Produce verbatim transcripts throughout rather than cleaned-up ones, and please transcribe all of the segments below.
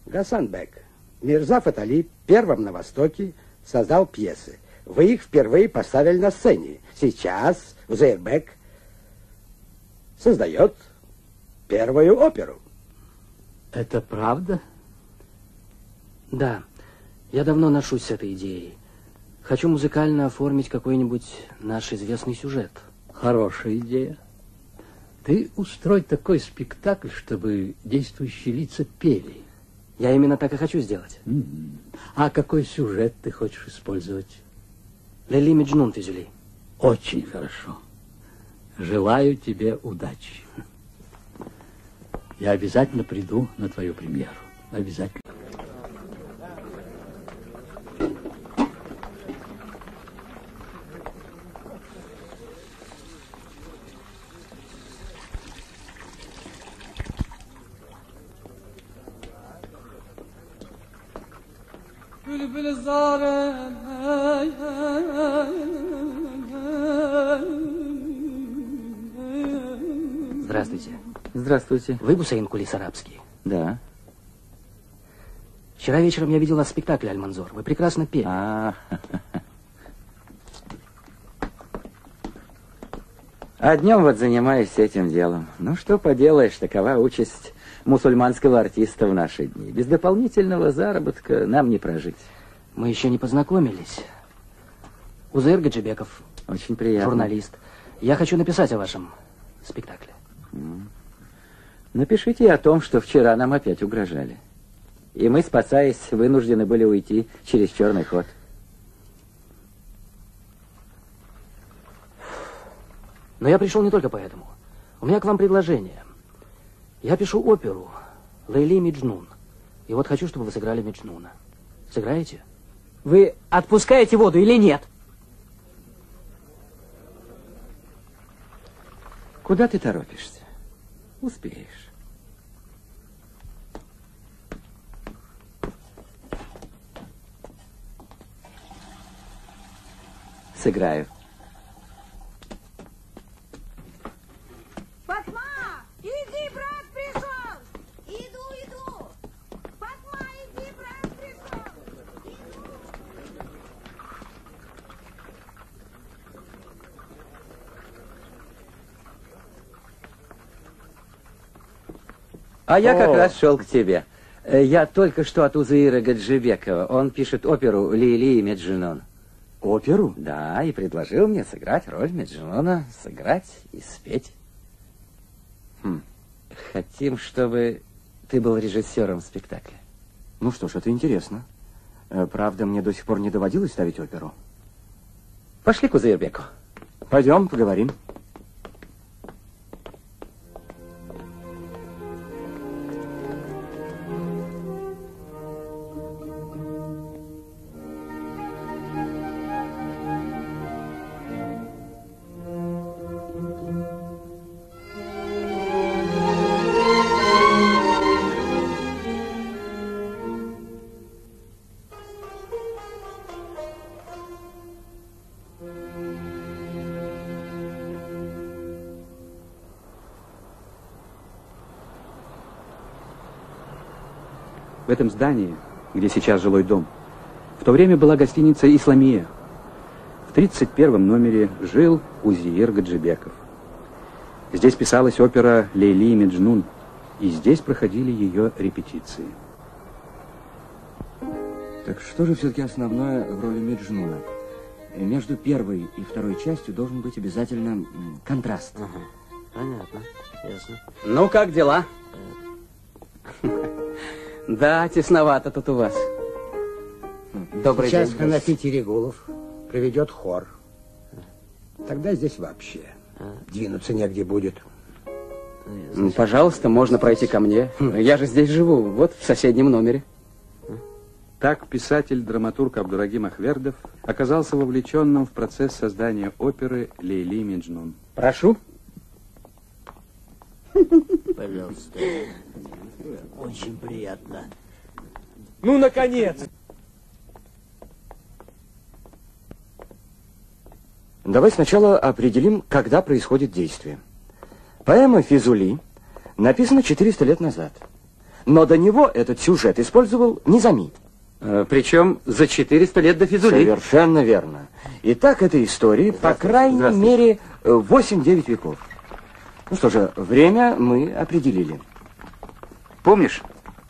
Гасанбек, Мирза Фатали первым на Востоке создал пьесы. Вы их впервые поставили на сцене. Сейчас Узейрбек создает первую оперу. Это правда? Да. Я давно ношусь с этой идеей. Хочу музыкально оформить какой-нибудь наш известный сюжет. Хорошая идея. Ты устрой такой спектакль, чтобы действующие лица пели. Я именно так и хочу сделать. Mm-hmm. А какой сюжет ты хочешь использовать? Лейли Меджнун, Фюзели. Очень хорошо. Желаю тебе удачи. Я обязательно приду на твою премьеру. Обязательно. Здравствуйте. Здравствуйте. Вы Гусейн Кулис Арабский? Да. Вчера вечером я видел вас в спектакле «Аль-Манзор». Вы прекрасно пели. А, а днем вот занимаюсь этим делом. Ну, что поделаешь, такова участь мусульманского артиста в наши дни. Без дополнительного заработка нам не прожить. Мы еще не познакомились. Узейр Гаджибеков. Очень приятно. Журналист. Я хочу написать о вашем спектакле. Напишите о том, что вчера нам опять угрожали. И мы, спасаясь, вынуждены были уйти через черный ход. Но я пришел не только поэтому. У меня к вам предложение. Я пишу оперу «Лейли Меджнун». И вот хочу, чтобы вы сыграли Меджнуна. Сыграете? Вы отпускаете воду или нет? Куда ты торопишься? Успеешь. Сыграю. Фатма! Иди, брат пришел! Иду, иду! Фатма, иди, брат пришел! Иду! А я как О. раз шел к тебе. Э, Я только что от Узейра Гаджибекова. Он пишет оперу «Лейли и Меджнун». Оперу? Да, и предложил мне сыграть роль Меджнуна, сыграть и спеть. Хм. Хотим, чтобы ты был режиссером спектакля. Ну что ж, это интересно. Э, Правда, мне до сих пор не доводилось ставить оперу. Пошли к Узейрбеку. Пойдем, поговорим. В этом здании, где сейчас жилой дом, в то время была гостиница «Исламия». В тридцать первом номере жил Узейр Гаджибеков. Здесь писалась опера «Лейли и Меджнун», и здесь проходили ее репетиции. Так что же все-таки основное в роли Меджнуна? Между первой и второй частью должен быть обязательно м, контраст. Ага. Понятно. Ясно. Ну, как дела? Да, тесновато тут у вас. Добрый Сейчас день. Ханафи Терегулов проведет хор. Тогда здесь вообще двинуться негде будет. Ну, пожалуйста, можно пройти ко мне. Я же здесь живу, вот в соседнем номере. Так писатель-драматург Абдурагим Ахвердов оказался вовлеченным в процесс создания оперы «Лейли и Меджнун». Прошу. Пожалуйста. Очень приятно. Ну, наконец! Давай сначала определим, когда происходит действие. Поэма «Физули» написана четыреста лет назад. Но до него этот сюжет использовал Низами. Э, причем за четыреста лет до Физули. Совершенно верно. И так этой истории, по крайней мере, восемь-девять веков. Ну что же, время мы определили. Помнишь,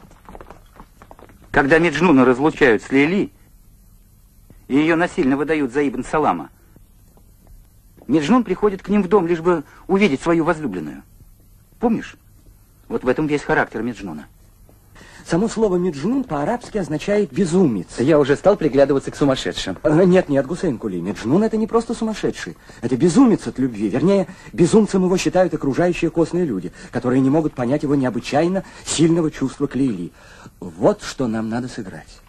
когда Меджнуна разлучают с Лейли, и ее насильно выдают за Ибн Салама, Меджнун приходит к ним в дом, лишь бы увидеть свою возлюбленную. Помнишь? Вот в этом весь характер Меджнуна. Само слово «меджнун» по-арабски означает «безумец». Я уже стал приглядываться к сумасшедшим. Нет, нет, Гусейн Кули, Меджнун — это не просто сумасшедший. Это безумец от любви. Вернее, безумцем его считают окружающие костные люди, которые не могут понять его необычайно сильного чувства к Лейли. Вот что нам надо сыграть.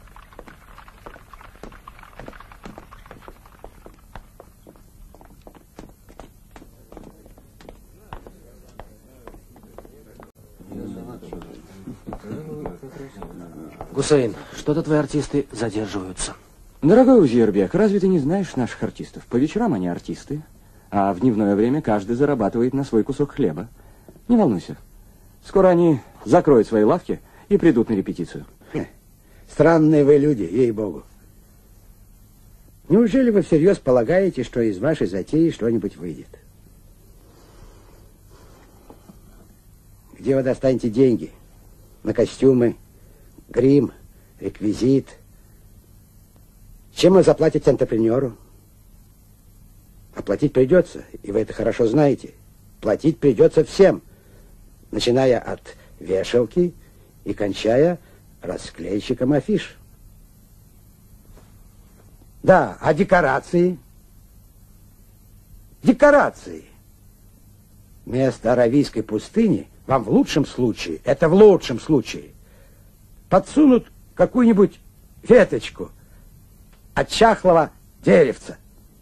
Гусейн, что-то твои артисты задерживаются. Дорогой Узирбек, разве ты не знаешь наших артистов? По вечерам они артисты, а в дневное время каждый зарабатывает на свой кусок хлеба. Не волнуйся. Скоро они закроют свои лавки и придут на репетицию. Странные вы люди, ей-богу. Неужели вы всерьез полагаете, что из вашей затеи что-нибудь выйдет? Где вы достанете деньги? На костюмы, грим, реквизит? Чем вы заплатите антрепренеру? Оплатить придется, и вы это хорошо знаете. Платить придется всем, начиная от вешалки и кончая расклейщиком афиш. Да, а декорации? Декорации. Вместо аравийской пустыни вам в лучшем случае, это в лучшем случае, подсунут какую-нибудь веточку от чахлого деревца.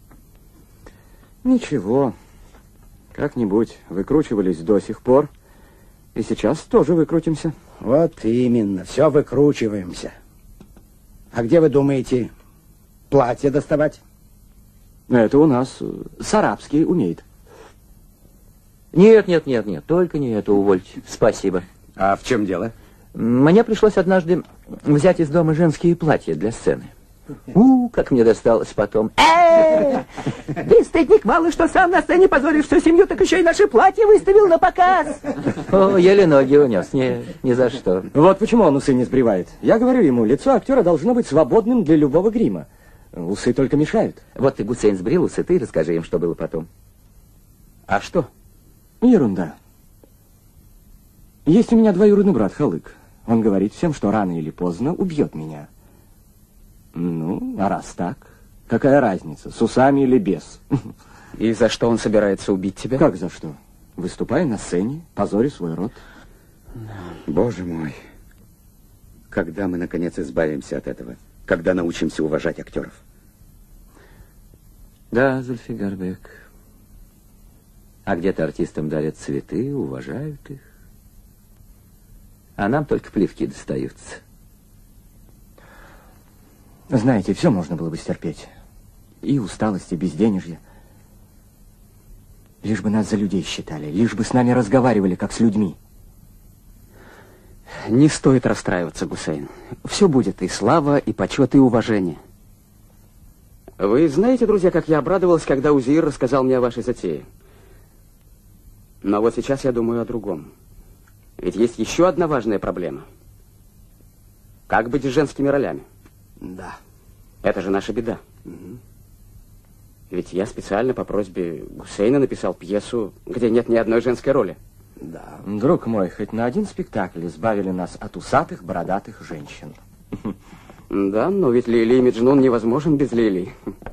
Ничего, как-нибудь выкручивались до сих пор, и сейчас тоже выкрутимся. Вот именно, все выкручиваемся. А где, вы думаете, платье доставать? Это у нас Сарабский умеет. Нет, нет, нет, нет, только не это увольте. Спасибо. А в чем дело? Мне пришлось однажды взять из дома женские платья для сцены. У, как мне досталось потом. Эй! Ты, стыдник, мало что сам на сцене позоришь всю семью, так еще и наши платья выставил на показ. О, еле ноги унес, не, ни за что. Вот почему он усы не сбривает. Я говорю ему, лицо актера должно быть свободным для любого грима. Усы только мешают. Вот ты, Гусейн, сбрил усы, ты расскажи им, что было потом. А что? Ерунда. Есть у меня двоюродный брат Халык. Он говорит всем, что рано или поздно убьет меня. Ну, а раз так, какая разница, с усами или без? И за что он собирается убить тебя? Как за что? Выступая на сцене, позоря свой род. Боже мой. Когда мы, наконец, избавимся от этого? Когда научимся уважать актеров? Да, Зульфигарбек. А где-то артистам дарят цветы, уважают их. А нам только плевки достаются. Знаете, все можно было бы стерпеть. И усталость, и безденежье. Лишь бы нас за людей считали, лишь бы с нами разговаривали, как с людьми. Не стоит расстраиваться, Гусейн. Все будет и слава, и почет, и уважение. Вы знаете, друзья, как я обрадовался, когда Узир рассказал мне о вашей затее. Но вот сейчас я думаю о другом. Ведь есть еще одна важная проблема. Как быть с женскими ролями? Да. Это же наша беда. Угу. Ведь я специально по просьбе Гусейна написал пьесу, где нет ни одной женской роли. Да. Друг мой, хоть на один спектакль избавили нас от усатых, бородатых женщин. Да, но ведь Лейли и Меджнун невозможен без Лейли.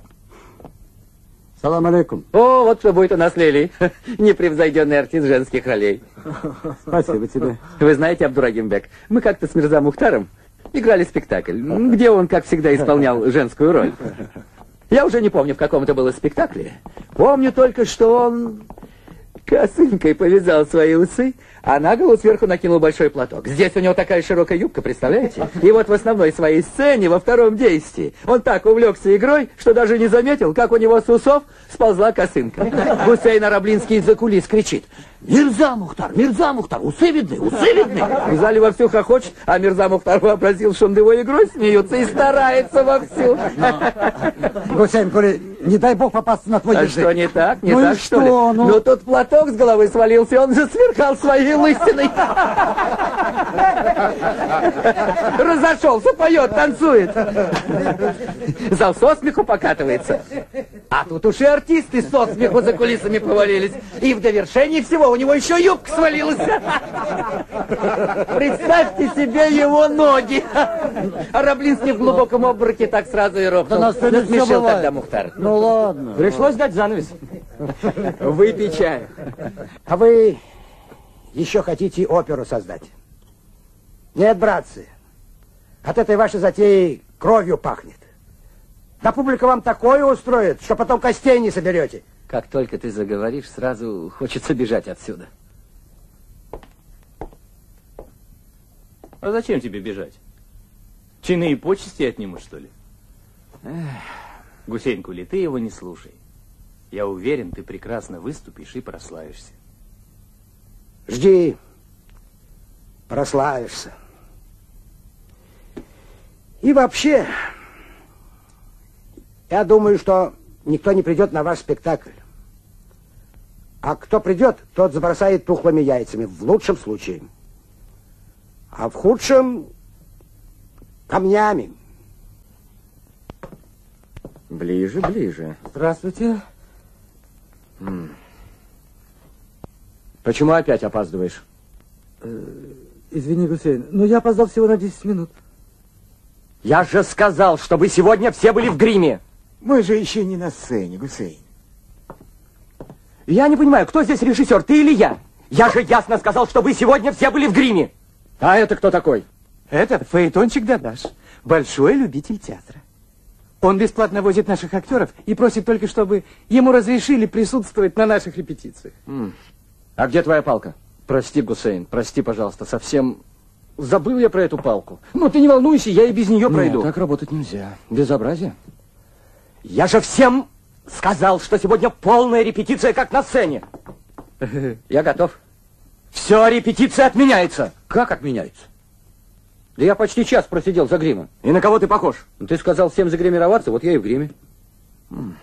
Салам алейкум. О, вот что будет у нас Лейли. Непревзойденный артист женских ролей. Спасибо тебе. Вы знаете, Абдурагимбек, мы как-то с Мирза Мухтаром играли спектакль, где он, как всегда, исполнял женскую роль. Я уже не помню, в каком это было спектакле. Помню только, что он косынкой повязал свои усы, а на голову сверху накинул большой платок. Здесь у него такая широкая юбка, представляете? И вот в основной своей сцене, во втором действии, он так увлекся игрой, что даже не заметил, как у него с усов сползла косынка. Гусейн Араблинский из-за кулис кричит: Мирза Мухтар, Мирза Мухтар, усы видны, усы видны. В зале вовсю хохочет, а Мирза Мухтар вообразил, что он его игрой смеются и старается вовсю. Гусейн, коли, не дай бог попасться на твой А язык. что, не так? Не Ну и так, что ли? что, ну? Ну, тут платок с головы свалился, и он засверкал своей лысиной. Разошелся, поет, танцует. Зал со смеху покатывается. А тут уж и артисты со смеху за кулисами повалились. И в довершении всего у него еще юбка свалилась. Представьте себе его ноги. А Раблинский в глубоком обмороке так сразу и рухнул. Да на сцене всё Насмешил бывает. тогда Мухтар. Ну ладно. Пришлось дать занавес. Выпей чаю. А вы еще хотите оперу создать? Нет, братцы, от этой вашей затеи кровью пахнет. Да публика вам такое устроит, что потом костей не соберете. Как только ты заговоришь, сразу хочется бежать отсюда. А зачем тебе бежать? Чины и почести отнимут, что ли? Эх, Гусейн Кули, ты его не слушай. Я уверен, ты прекрасно выступишь и прославишься. Жди, прославишься. И вообще, я думаю, что никто не придет на ваш спектакль. А кто придет, тот забросает тухлыми яйцами, в лучшем случае. А в худшем — камнями. Ближе, ближе. Здравствуйте. М. Почему опять опаздываешь? Э, извини, Гусейн, но я опоздал всего на десять минут. Я же сказал, чтобы сегодня все были в гриме. Мы же еще не на сцене, Гусейн. Я не понимаю, кто здесь режиссер, ты или я? Я же ясно сказал, что вы сегодня все были в гриме. А это кто такой? Это фаэтончик Дадаш, большой любитель театра. Он бесплатно возит наших актеров и просит только, чтобы ему разрешили присутствовать на наших репетициях. М. А где твоя палка? Прости, Гусейн, прости, пожалуйста, совсем забыл я про эту палку. Ну, ты не волнуйся, я и без нее пройду. Нет, так работать нельзя. Безобразие. Я же всем сказал, что сегодня полная репетиция, как на сцене. Я готов. Все, репетиция отменяется. Как отменяется? Да я почти час просидел за гримом. И на кого ты похож? Ты сказал всем загримироваться, вот я и в гриме. М.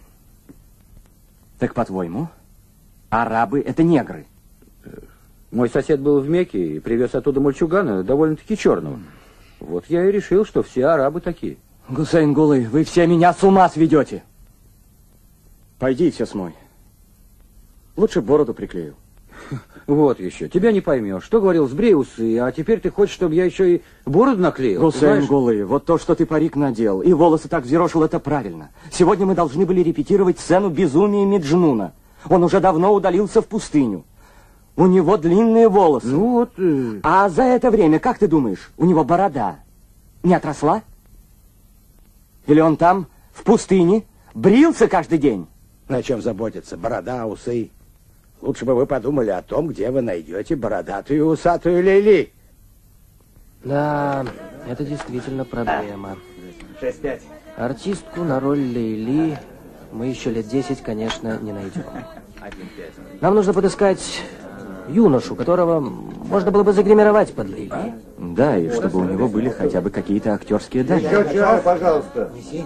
Так, по-твоему, арабы — это негры? Мой сосед был в Мекке и привез оттуда мальчугана, довольно-таки черного. Вот я и решил, что все арабы такие. Гусейн Гулы, вы все меня с ума сведете. Пойди и все смой. Лучше бороду приклею. Вот еще. Тебя не поймешь. Что говорил, сбрей усы, а теперь ты хочешь, чтобы я еще и бороду наклеил? Гусейн Гулы, вот то, что ты парик надел и волосы так взъерошил, это правильно. Сегодня мы должны были репетировать сцену безумия Меджнуна. Он уже давно удалился в пустыню. У него длинные волосы. Ну вот... Э... А за это время, как ты думаешь, у него борода не отросла? Или он там, в пустыне, брился каждый день? О чем заботиться? Борода, усы. Лучше бы вы подумали о том, где вы найдете бородатую и усатую Лейли. Да, это действительно проблема. шесть пять. Артистку на роль Лейли мы еще лет десять, конечно, не найдем. Нам нужно подыскать юношу, которого можно было бы загримировать под Лейли. Да, и чтобы у него были хотя бы какие-то актерские данные. Еще чай, пожалуйста. Неси.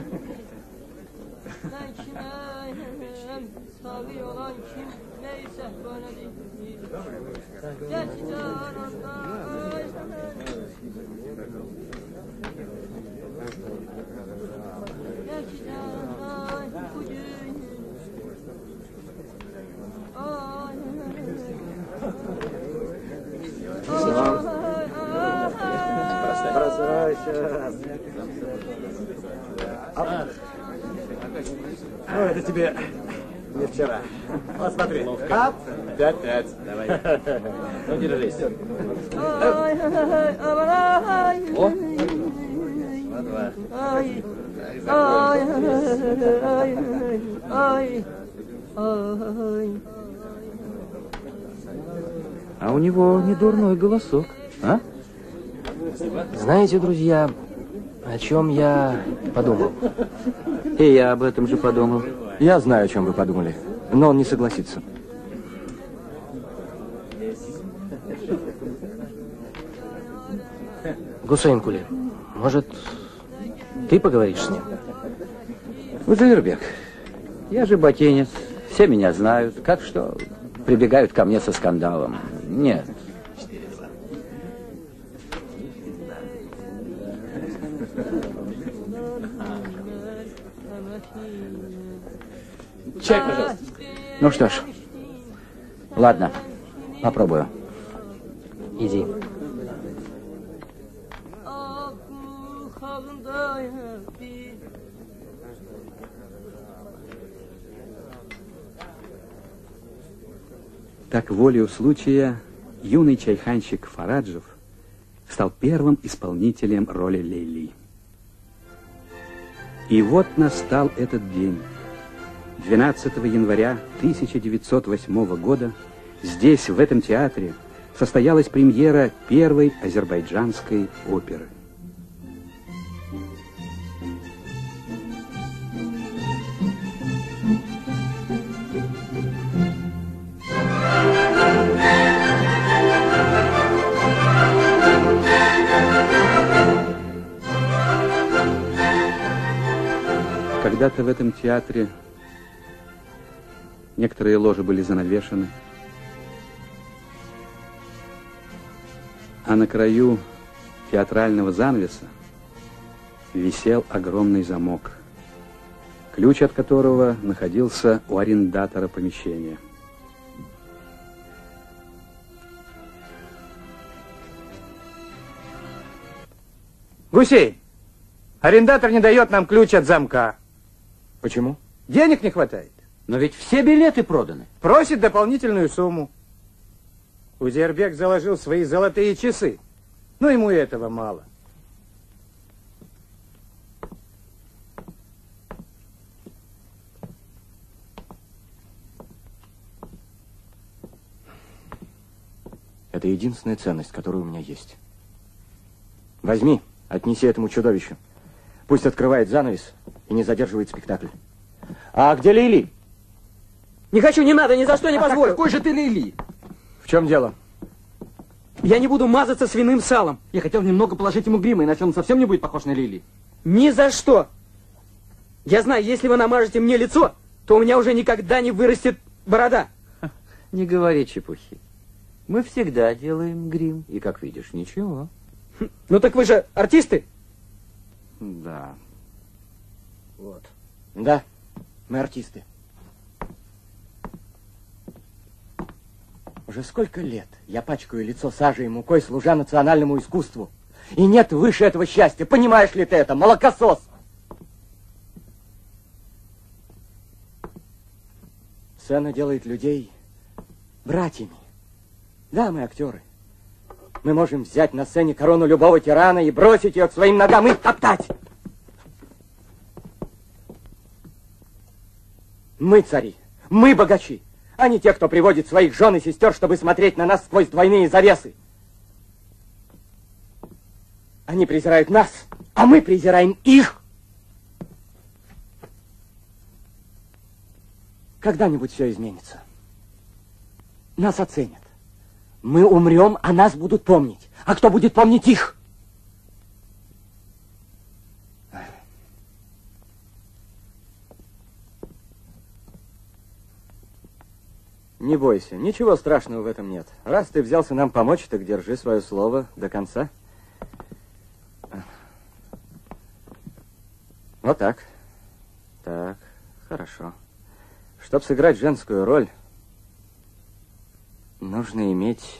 Ну, это тебе не вчера. Вот смотри. Ап, пять-пять. Давай. Ну, держись. О! Два-два. А у него не дурной голосок, а? Знаете, друзья, о чем я подумал? И я об этом же подумал. Я знаю, о чем вы подумали, но он не согласится. Гусейн Кули, может, ты поговоришь с ним? Узырбек, я же ботинец, все меня знают. Как что, прибегают ко мне со скандалом. Нет. Чай, пожалуйста. Ну что ж, ладно, попробую. Иди. Так, волею случая, юный чайханщик Фараджев стал первым исполнителем роли Лейли. И вот настал этот день. двенадцатого января тысяча девятьсот восьмого года здесь, в этом театре, состоялась премьера первой азербайджанской оперы. Когда-то в этом театре некоторые ложи были занавешены, а на краю театрального занавеса висел огромный замок, ключ от которого находился у арендатора помещения. Гусей, арендатор не дает нам ключ от замка. Почему? Денег не хватает. Но ведь все билеты проданы. Просит дополнительную сумму. Узербек заложил свои золотые часы. Но ему и этого мало. Это единственная ценность, которая у меня есть. Возьми, отнеси этому чудовищу. Пусть открывает занавес и не задерживает спектакль. А где Лейли? Не хочу, не надо, ни за что не А позволю. какой же ты Лейли? В чем дело? Я не буду мазаться свиным салом. Я хотел немного положить ему грима, иначе он совсем не будет похож на Лейли. Ни за что. Я знаю, если вы намажете мне лицо, то у меня уже никогда не вырастет борода. Не говори чепухи. Мы всегда делаем грим. И, как видишь, ничего. Ну так вы же артисты? Да. Вот. Да, мы артисты. Уже сколько лет я пачкаю лицо сажей и мукой, служа национальному искусству. И нет выше этого счастья. Понимаешь ли ты это, молокосос? Сцена делает людей братьями. Да, мы актеры. Мы можем взять на сцене корону любого тирана и бросить ее к своим ногам и топтать. Мы цари, мы богачи, а не те, кто приводит своих жен и сестер, чтобы смотреть на нас сквозь двойные завесы. Они презирают нас, а мы презираем их. Когда-нибудь все изменится. Нас оценят. Мы умрем, а нас будут помнить. А кто будет помнить их? Не бойся, ничего страшного в этом нет. Раз ты взялся нам помочь, так держи свое слово до конца. Вот так. Так, хорошо. Чтобы сыграть женскую роль, нужно иметь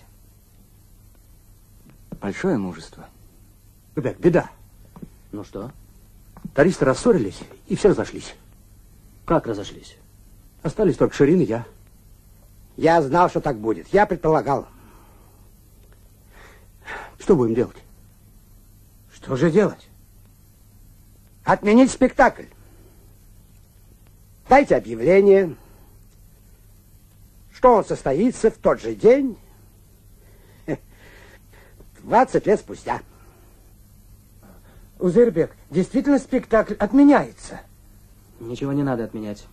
большое мужество. Бек, беда. Ну что? Таристы рассорились и все разошлись. Как разошлись? Остались только Ширин и я. Я знал, что так будет. Я предполагал. Что будем делать? Что же делать? Отменить спектакль. Дайте объявление, что он состоится в тот же день, двадцать лет спустя. Узербек, действительно спектакль отменяется? Ничего не надо отменять.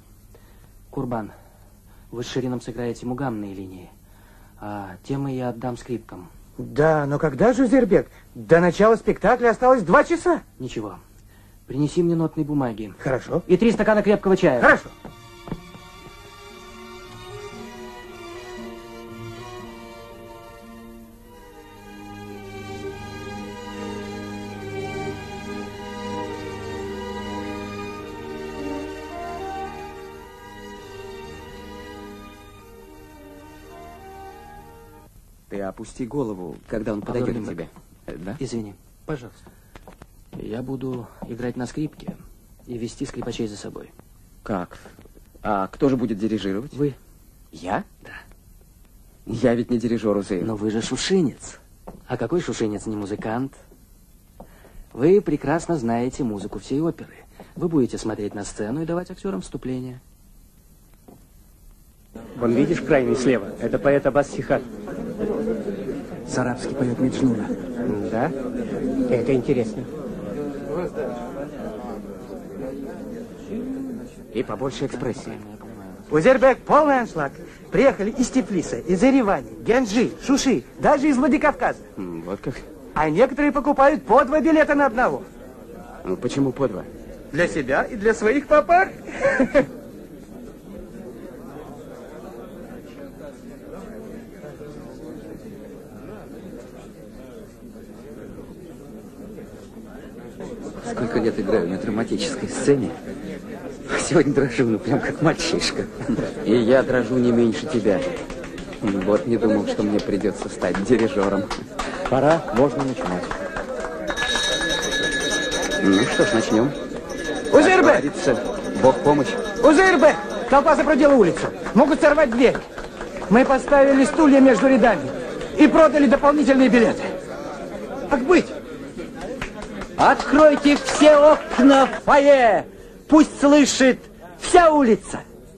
Курбан, вы с Ширином сыграете мугамные линии, а темы я отдам скрипкам. Да, но когда же, Узербек? До начала спектакля осталось два часа. Ничего. Принеси мне нотные бумаги. Хорошо. И три стакана крепкого чая. Хорошо. Ты опусти голову, когда он подойдет к тебе. Да? Извини. Пожалуйста. Я буду играть на скрипке и вести скрипачей за собой. Как? А кто же будет дирижировать? Вы. Я? Да. Я ведь не дирижер, Узеир. Но вы же шушинец. А какой шушинец не музыкант? Вы прекрасно знаете музыку всей оперы. Вы будете смотреть на сцену и давать актерам вступление. Вон видишь крайний слева? Это поэт Аббас Сихат. Сарабский поет Меджнуна. Да? Это интересно. И побольше экспрессии. Узербек, полный аншлаг. Приехали из Тифлиса, из Еревани, Генджи, Шуши, даже из Владикавказа. Вот как? А некоторые покупают по два билета на одного. Ну, почему по два? Для себя и для своих папах. Сколько лет играю на драматической сцене. Сегодня дрожу, ну прям как мальчишка. И я дрожу не меньше тебя. Вот не думал, что мне придется стать дирижером. Пора, можно начинать. Ну что ж, начнем. Узербек! Бог помощь. Узербек! Толпа запрудила улицу. Могут сорвать дверь. Мы поставили стулья между рядами и продали дополнительные билеты. Как быть? Откройте все окна в фойе! Пусть слышит вся улица!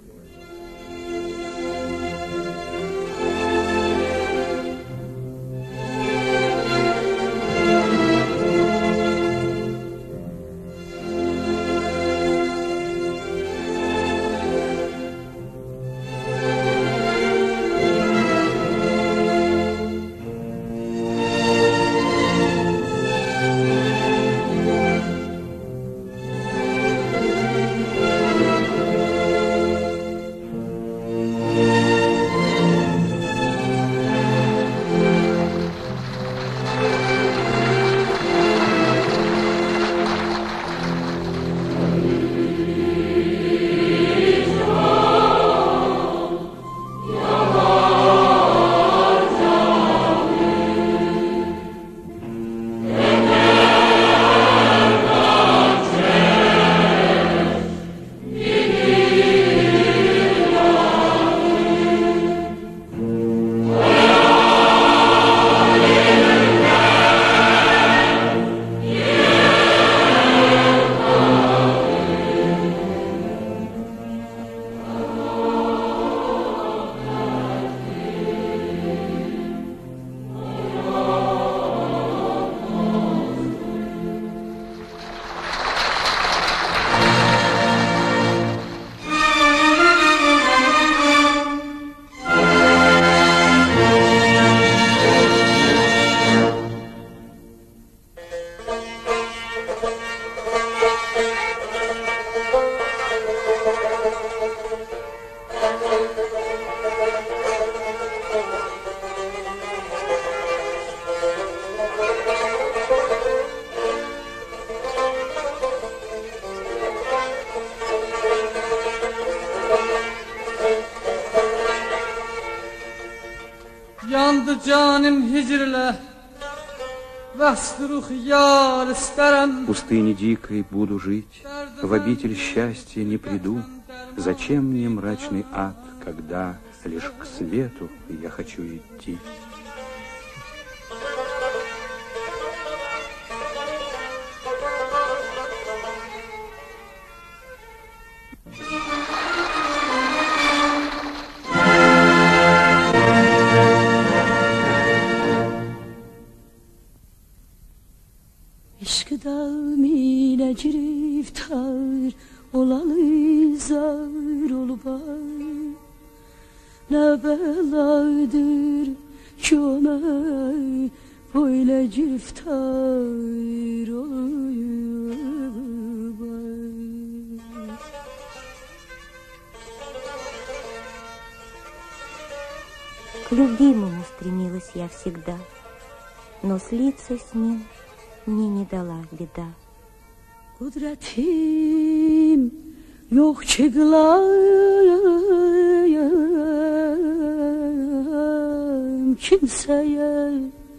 Yandı canım hicrle, вастру хьял старан. В пустыне дикой буду жить, в обитель счастья не приду. Зачем мне мрачный ад, когда лишь к свету я хочу идти? Dağmine giriftar olalı zar olubar. Ne beladır ki ona böyle giriftar olayım. К любимому стремилась я всегда, но слиться с ним мне не дала беда. Kudretim yok ki kılayım kimseye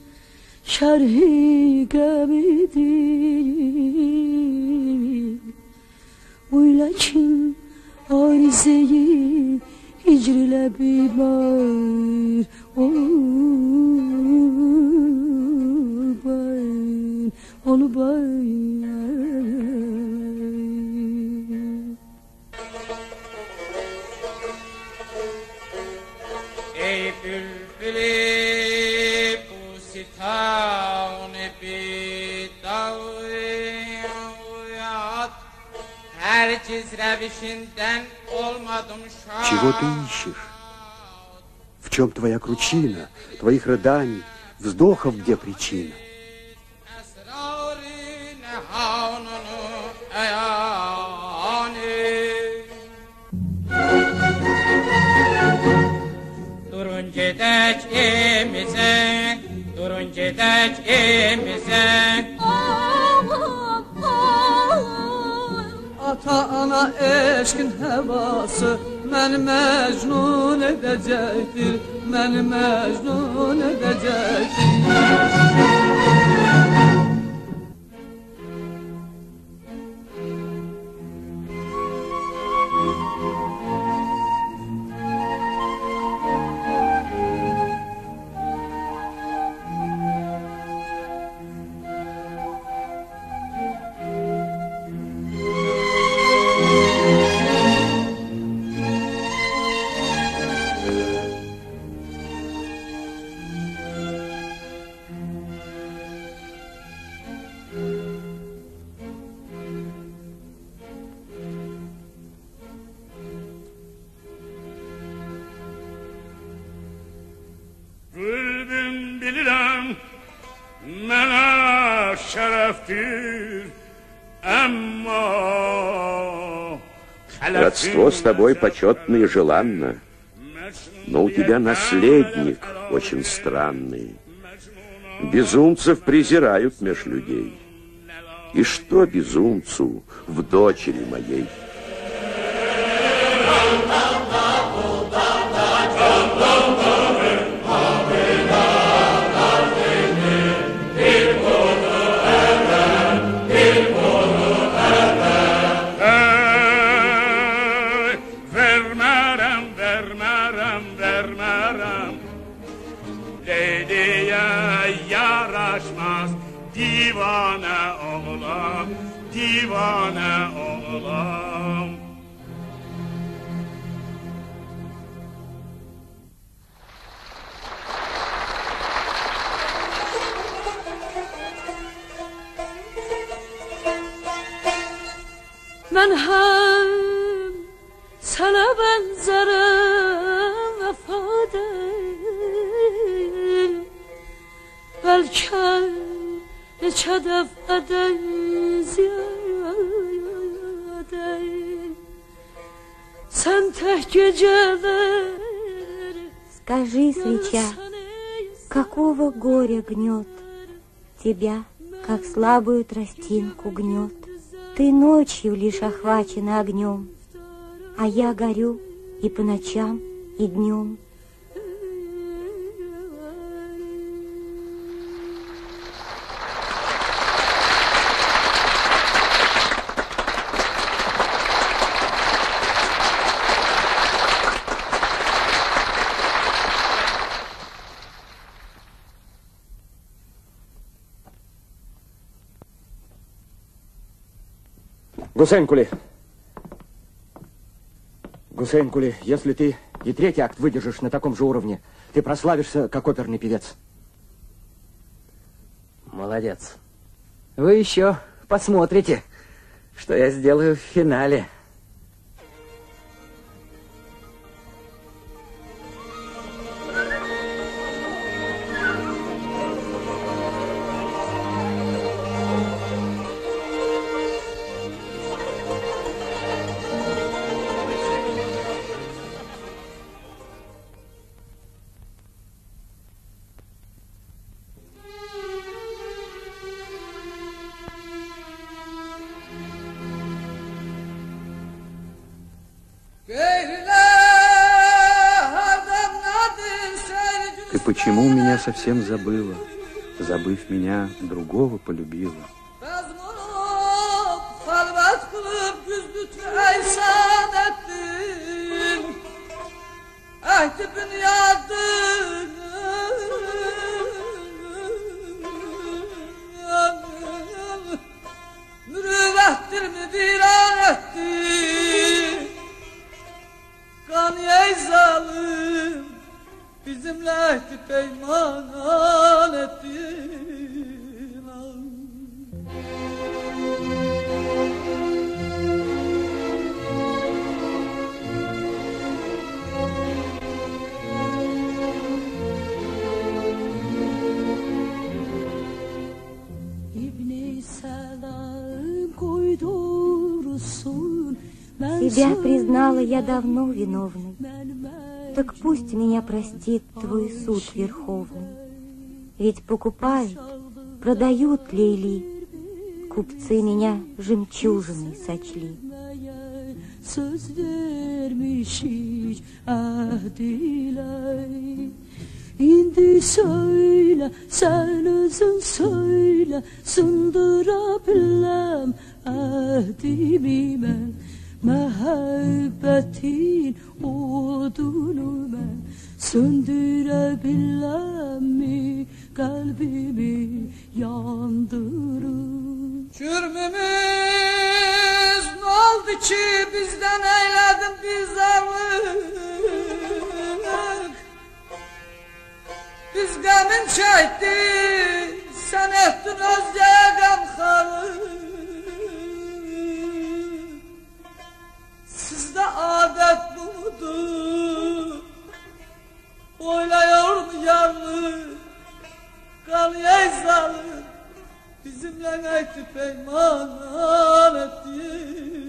şerhi gemidir. Öyle ki arizeyi hicrile biber ol bay, ol bay. Ey bülbülü bu sitane bidaviyat, herkes revişinden olmadım şad. Чего ты ищешь? В чем твоя кручина, твоих рыданий, вздохов где причина? Durun gedək evimizə, durun gedək evimizə. Ata ana eşkin həvası məni məcnun edəcəkdir, məni məcnun edəcəkdir. Родство с тобой почетно и желанно, но у тебя наследник очень странный. Безумцев презирают меж людей. И что безумцу в дочери моей? Divane oğlan, divane oğlan. Ben hem sana benzerim vefadır. Belki neçə dəfədən ziyadə sən tək gecələr. Скажи, свеча, какого горя гнет тебя, как слабую тростинку гнет? Ты ночью лишь охвачена огнем, а я горю и по ночам, и днем. Гусейн Кули, Гусейн Кули, если ты и третий акт выдержишь на таком же уровне, ты прославишься как оперный певец. Молодец. Вы еще посмотрите, что я сделаю в финале. почему меня совсем забыла, забыв меня, другого полюбила? Halvet kılıp güzdü ey saadettin Ehdi bünyadın Mürüvvettir müdiran etti Kan ey zalim Bizimle ehdi peyman etti Тебя признала я давно виновной, так пусть меня простит твой суд верховный. Ведь покупают, продают Лейли, купцы меня жемчужиной сочли. Söz vermiş hiç ahdiyle İndi söyle, sen özün söyle Sındırabilem ahdimi ben Muhabbetin odunu ben Söndürebilem mi kalbimi yandırır Cürmümüz ne oldu ki bizden eyledin bizarlık Biz gamın çektik sen ettin özgeye gamxarlık Sizde adet bu mudur Oyluyor mu yarlık Kanıya zalim Bizimle etti peyman ettin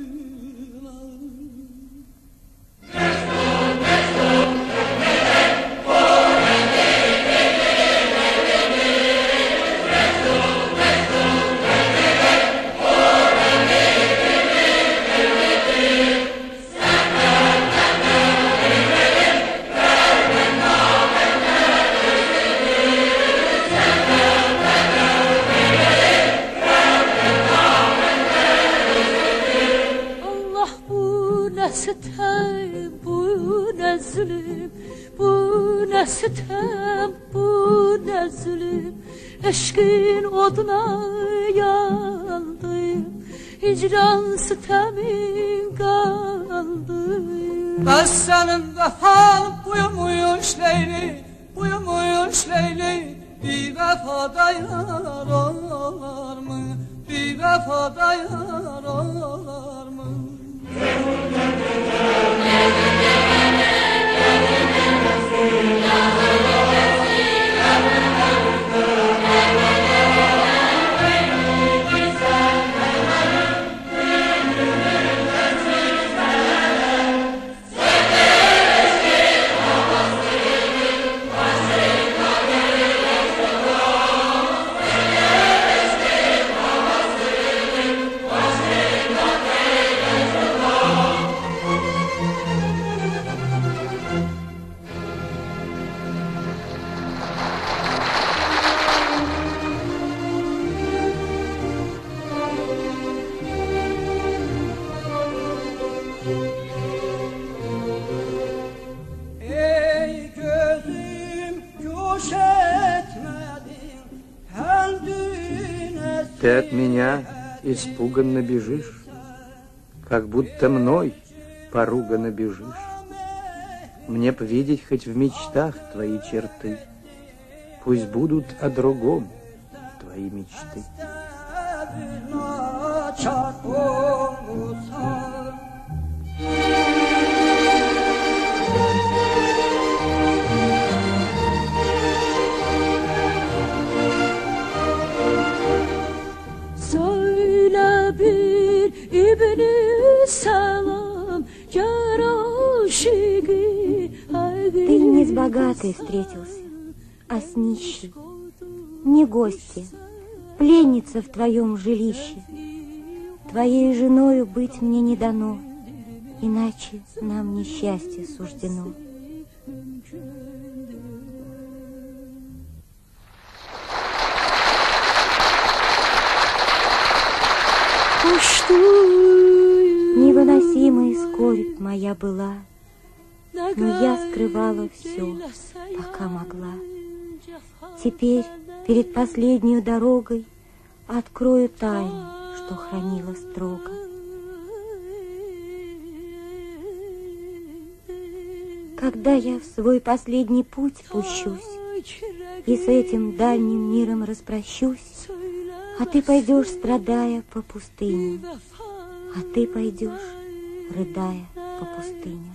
Sitem, bu ne zulüm, bu ne sitem, bu ne zulüm Eşkin oduna yandım, hicran sitemin kaldı Ben senin vefan buyumuş Leyli, buyumuş Leyli Bir vefada yar olar mı, bir vefada yar olar mı Ты от меня испуганно бежишь, как будто мной поруганно бежишь. Мне б видеть хоть в мечтах твои черты, пусть будут о другом твои мечты. Ты не с богатой встретился, а с нищей, не гостья, пленница в твоем жилище. Твоей женою быть мне не дано, иначе нам несчастье суждено. Невыносимая скорбь моя была, но я скрывала все, пока могла. Теперь перед последней дорогой открою тайну, что хранила строго. Когда я в свой последний путь пущусь и с этим дальним миром распрощусь, а ты пойдешь, страдая по пустыням, а ты пойдешь, рыдая по пустыням.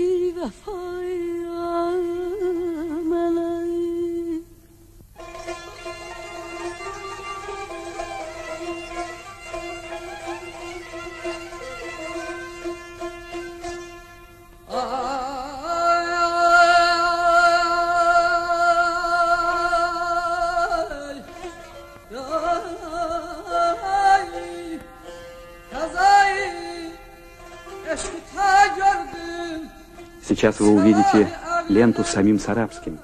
Сейчас вы увидите ленту с самим Сарабским.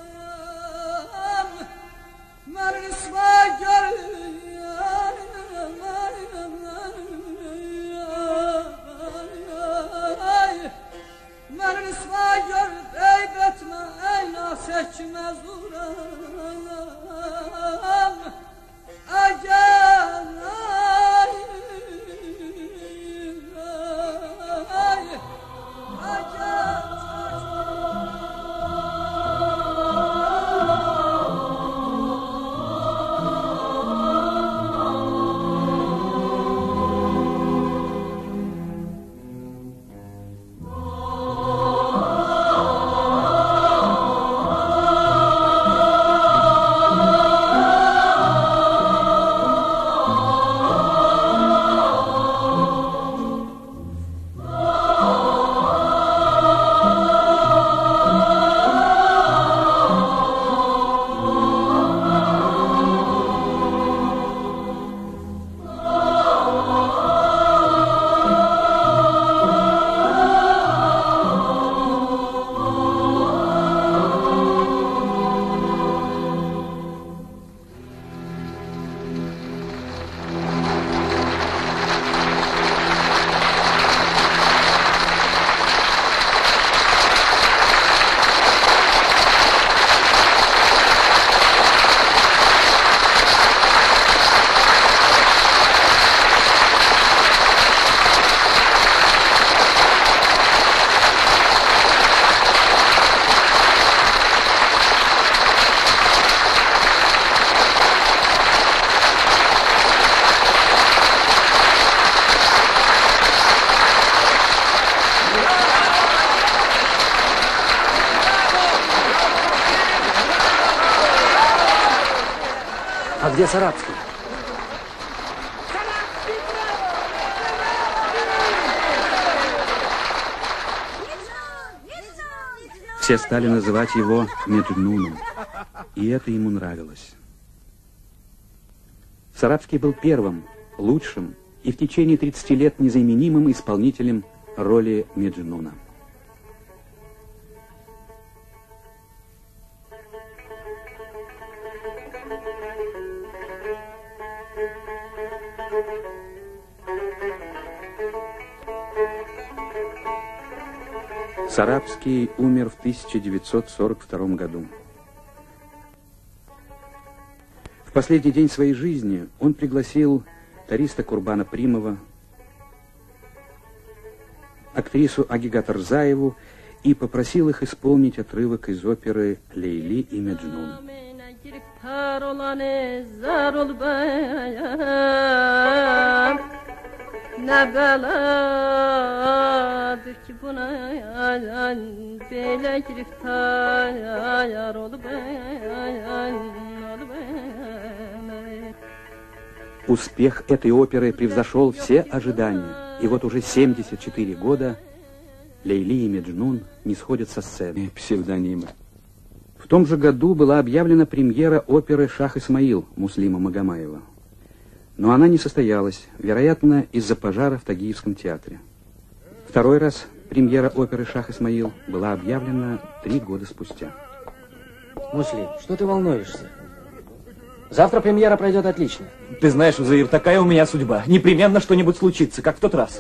А где Сарабский? Все стали называть его Меджнуном, и это ему нравилось. Сарабский был первым, лучшим и в течение тридцати лет незаменимым исполнителем роли Меджнуна. Сарабский умер в тысяча девятьсот сорок втором году. В последний день своей жизни он пригласил тариста Курбана Примова, актрису Агигат Рзаеву и попросил их исполнить отрывок из оперы «Лейли и Меджнун». Ne beladır ki buna böyle giriftar ol ben. Успех этой оперы превзошел все ожидания. И вот уже семьдесят четыре года Лейли и Меджнун не сходят со сцены. Псевдонимы. В том же году была объявлена премьера оперы «Шах Исмаил» Муслима Магомаева. Но она не состоялась, вероятно, из-за пожара в Тагиевском театре. Второй раз премьера оперы «Шах Исмаил» была объявлена три года спустя. Муслим, что ты волнуешься? Завтра премьера пройдет отлично. Ты знаешь, Узаир, такая у меня судьба. Непременно что-нибудь случится, как в тот раз.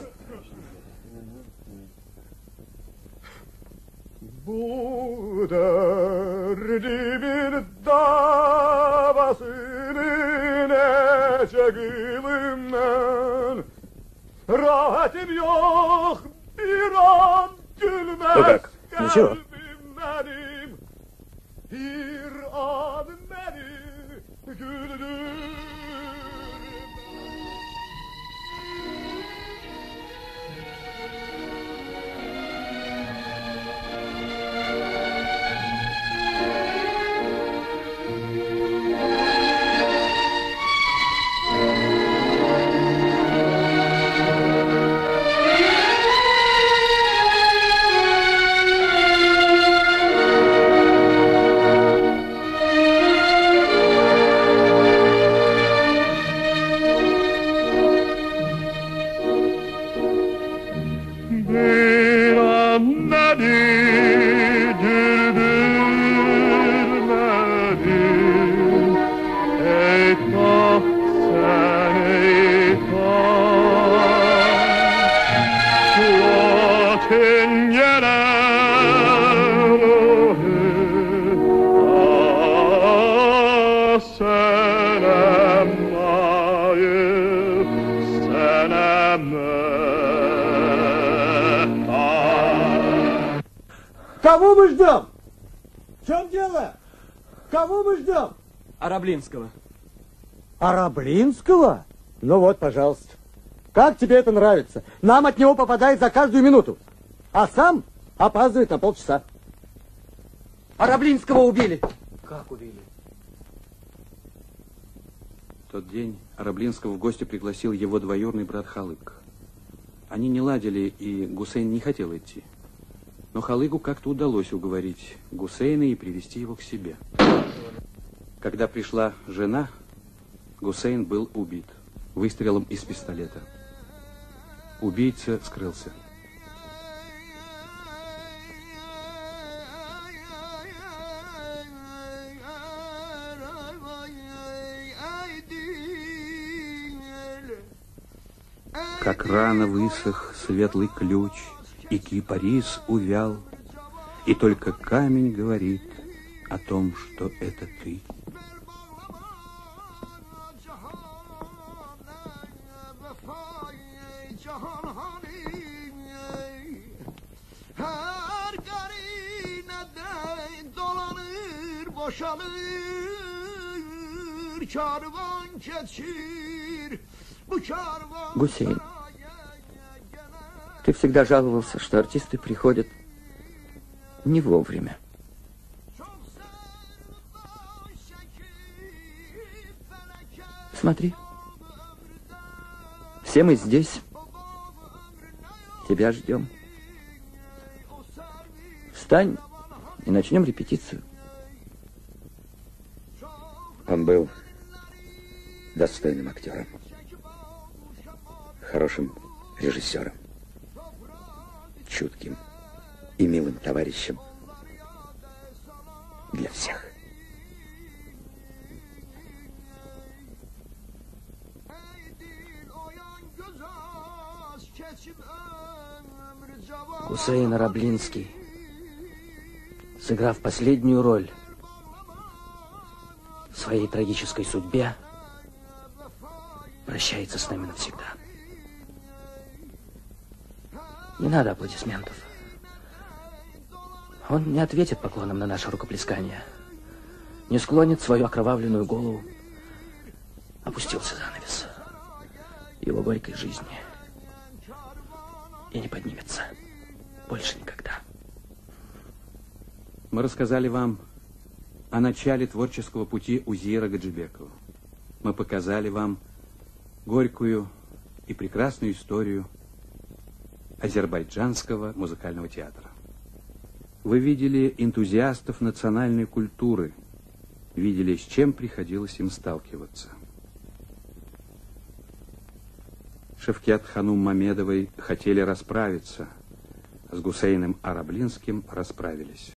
Ну как? Ничего. Кого мы ждем? В чем дело? Кого мы ждем? Араблинского. Араблинского? Ну вот, пожалуйста. Как тебе это нравится? Нам от него попадает за каждую минуту. А сам опаздывает на полчаса. Араблинского убили. Как убили? В тот день Араблинского в гости пригласил его двоюродный брат Халык. Они не ладили, и Гусейн не хотел идти. Но Халыгу как-то удалось уговорить Гусейна и привести его к себе. Когда пришла жена, Гусейн был убит выстрелом из пистолета. Убийца скрылся. Как рано высох светлый ключ, и кипарис увял, и только камень говорит о том, что это ты. Гусейн, ты всегда жаловался, что артисты приходят не вовремя. Смотри, все мы здесь, тебя ждем. Встань и начнем репетицию. Он был достойным актером, хорошим режиссером, чутким и милым товарищем для всех. Гусейн Араблинский, сыграв последнюю роль в своей трагической судьбе, прощается с нами навсегда. Не надо аплодисментов. Он не ответит поклоном на наше рукоплескание, не склонит свою окровавленную голову. Опустился занавес его горькой жизни и не поднимется больше никогда. Мы рассказали вам о начале творческого пути Узира Гаджибекова. Мы показали вам горькую и прекрасную историю азербайджанского музыкального театра. Вы видели энтузиастов национальной культуры, видели, с чем приходилось им сталкиваться. Шевкет Ханум Мамедовой хотели расправиться, с Гусейном Араблинским расправились.